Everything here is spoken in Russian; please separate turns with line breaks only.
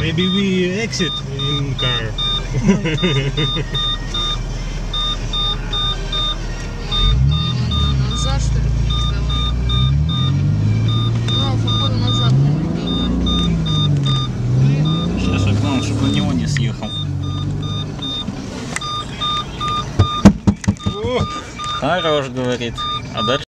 Maybe we exit in car.
Назад, что ли, давай? Ну, походу назад, наверное.
Сейчас главное, чтобы на него не съехал. Хорош, говорит. А дальше?